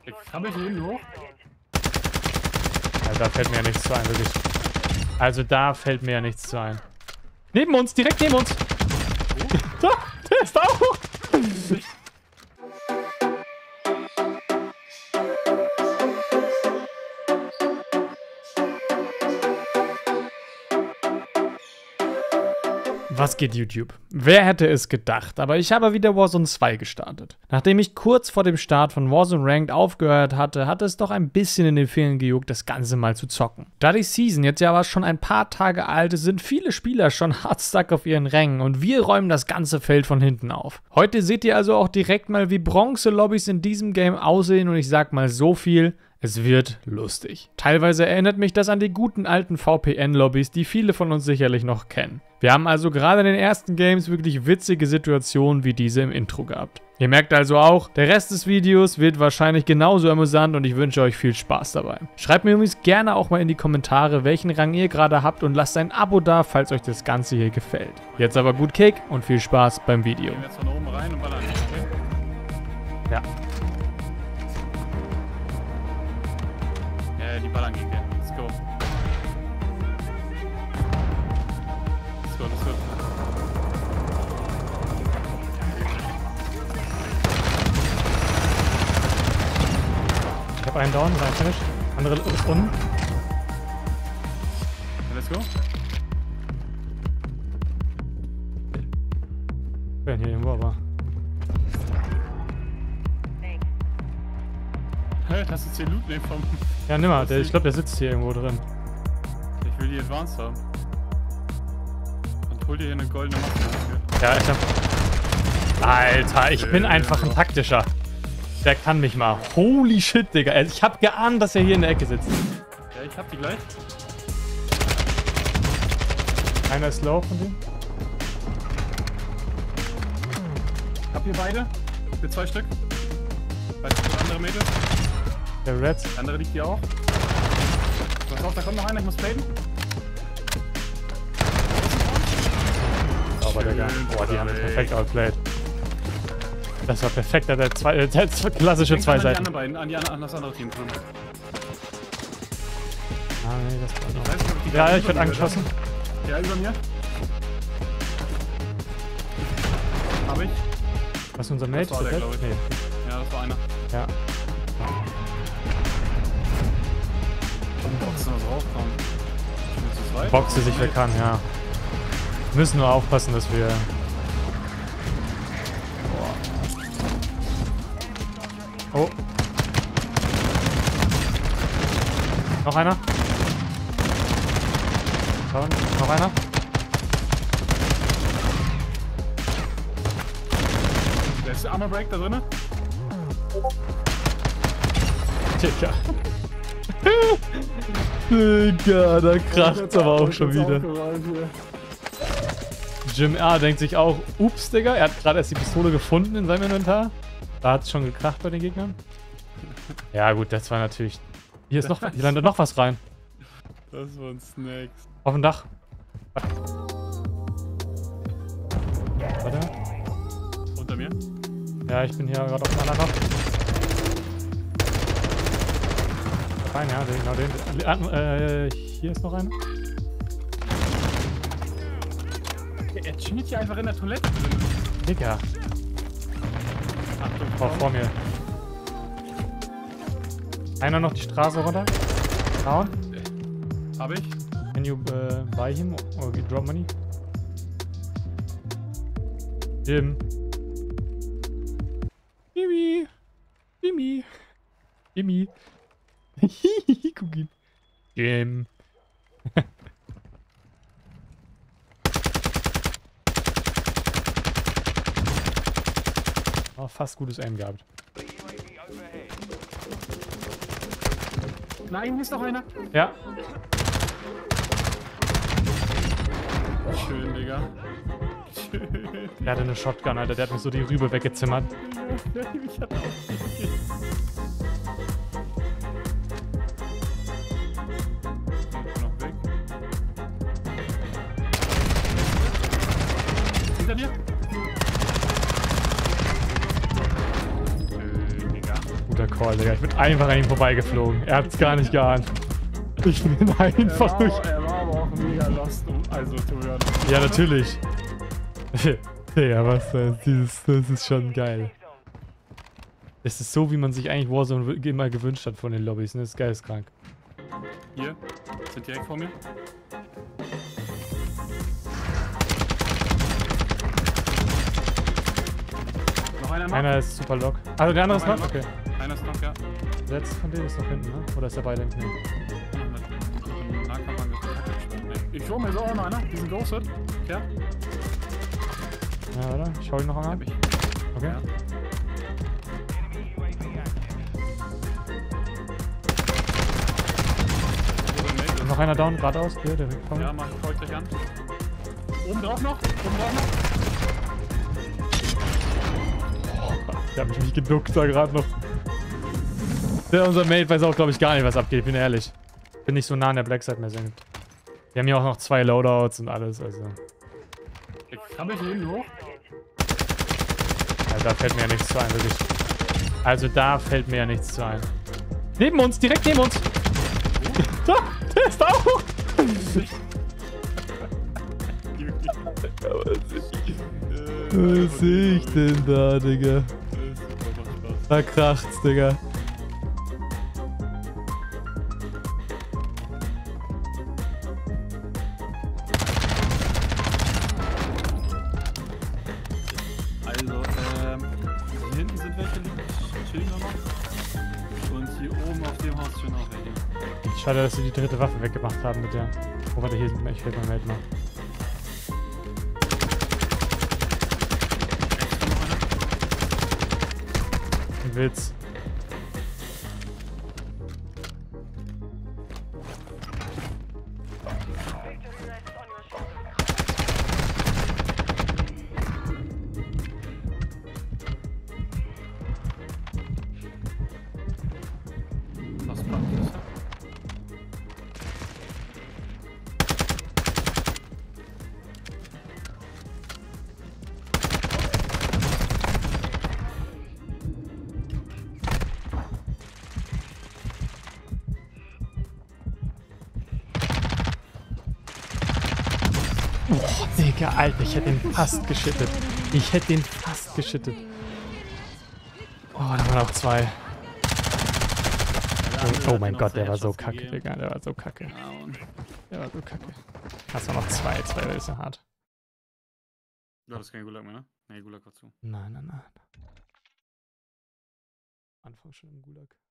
Der krabbelt hier hinten hoch. Also da fällt mir ja nichts zu ein, wirklich. Also da fällt mir ja nichts zu ein. Neben uns, direkt neben uns. Da, der ist da auch. Was geht YouTube? Wer hätte es gedacht? Aber ich habe wieder Warzone 2 gestartet. Nachdem ich kurz vor dem Start von Warzone Ranked aufgehört hatte, hatte es doch ein bisschen in den Ferien gejuckt, das Ganze mal zu zocken. Da die Season jetzt ja aber schon ein paar Tage alt ist, sind viele Spieler schon hart stuck auf ihren Rängen und wir räumen das ganze Feld von hinten auf. Heute seht ihr also auch direkt mal, wie Bronze-Lobbys in diesem Game aussehen und ich sag mal so viel: Es wird lustig. Teilweise erinnert mich das an die guten alten VPN-Lobbys, die viele von uns sicherlich noch kennen. Wir haben also gerade in den ersten Games wirklich witzige Situationen wie diese im Intro gehabt. Ihr merkt also auch, der Rest des Videos wird wahrscheinlich genauso amüsant und ich wünsche euch viel Spaß dabei. Schreibt mir übrigens gerne auch mal in die Kommentare, welchen Rang ihr gerade habt und lasst ein Abo da, falls euch das Ganze hier gefällt. Jetzt aber gut Kick und viel Spaß beim Video. Gehen wir jetzt von oben rein und ballern. Okay? Ja. Ja, die ballern gegen den. Let's go. Let's go, let's go. Ich habe einen down, einen finish. Andere ist unten. Let's go. Ich bin hier irgendwo, aber... Hä, das ist hier Loot nehmen vom... Ja, nimm mal, ich glaube, der sitzt hier irgendwo drin. Ich will die Advanced haben. Und hol dir hier eine goldene Maske dafür. Ja, ich hab... Alter, ich bin einfach ein taktischer. Der kann mich mal. Holy shit, Digga. Also ich hab geahnt, dass er hier in der Ecke sitzt. Ja, ich hab die gleich. Einer ist low von dem. Hab hier beide. Für 2 Stück. Weißt du, wo der andere Mädel? Der Red. Der andere liegt hier auch. Pass auf, da kommt noch einer, ich muss platen. Aber Digga. Boah, die haben das perfekt outplayed. Das war perfekt, der klassische Denk zwei an die Seiten. anderen beiden, an das andere Team. Ah, nee, das war Ich noch. weiß nicht, ob die Ja, gerade ich über werd mir angeschossen. gehört. Ja, über mir. Hab ich. Was ist unser Mate? Das war der, Red? glaub ich. Nee. Ja, das war einer. Ja. Boxen, was rauskommt. Ich bin zu zweit. Boxe sich wer kann, ja. Wir müssen nur aufpassen, dass wir... Oh. Noch einer? Schauen. Noch einer? Da ist der Armor Break da drin. Digga. Digga, da kracht's aber auch schon wieder. Jim R. denkt sich auch, ups, Digga, er hat gerade erst die Pistole gefunden in seinem Inventar. Da hat's schon gekracht bei den Gegnern. Ja gut, das war natürlich... Hier ist noch... Hier landet noch was rein. Das waren Snacks. Auf dem Dach. Warte. Unter mir? Ja, ich bin hier gerade auf dem anderen Dach. Rein, ja, genau den. Hier ist noch einer. Er chillt hier einfach in der Toilette drin. Digga. Achtung, Oh, vor mir. Einer noch die Straße runter. Down. Hab ich. Can you buy him or drop money? Jim. Jimmy. Jimmy. Jimmy. Guck ihn. Jim. Oh, fast gutes Aim gehabt. Nein, hier ist noch einer. Ja. Schön, Digga. Schön. Der hatte eine Shotgun, Alter. Der hat mir so die Rübe weggezimmert. Ich hab auch noch weg. Hinter dir? Digga. Guter Call. Toll, Digga. Ich bin einfach an ihm vorbeigeflogen. Er hat's gar nicht geahnt. Ich bin einfach durch. Er war aber auch mega lost, also zu hören. Ja, natürlich. Digga, was das ist schon geil. Es ist so, wie man sich eigentlich Warzone immer gewünscht hat von den Lobbys, ne? Das ist geisteskrank. Hier, sind direkt vor mir. Noch einer noch? Einer ist super lock. Also der andere ist Noch noch? einer Okay. Einer ist noch, ja. Der letzte von denen ist noch hinten, ne? Oder ist der beide hinten? Ich hol mir so auch noch einer. Die sind ghosted. Ja. Ja, oder? Ich hau ihn noch einmal. Okay. Ja. Noch einer down, geradeaus. Hier, der kommt. Ja, schau ich gleich an. Oben drauf noch. Oben drauf noch. Da hab ich mich geduckt da gerade noch. Unser Mate weiß auch, glaube ich, gar nicht, was abgeht. Bin ehrlich. Bin nicht so nah an der Blackside mehr sind. Wir haben hier auch noch 2 Loadouts und alles, also. Kann ich hinten hoch? Also da fällt mir ja nichts zu ein, wirklich. Also da fällt mir ja nichts zu ein. Neben uns, direkt neben uns. Da, der ist auch. Was sehe ich denn da, Digga? Da kracht's, Digga. Also, hier hinten sind welche, die chillen noch. Und hier oben auf dem Haus stehen auch welche. Schade, dass sie die dritte Waffe weggemacht haben mit der. Oh, warte, hier sind ich fällt mein Mate mal. Ein Witz. Was macht das? Oh, Digga, Alter, ich hätte ihn fast geschittet. Ich hätte ihn fast geschittet. Oh, da waren noch 2. Oh mein Gott, der war so kacke, Digga. Der war so kacke. Der war so kacke. Hast du noch 2. 2 ist ja hart. Du hattest kein Gulag mehr, ne? Nee, Gulag war zu. Nein. Anfang schon im Gulag.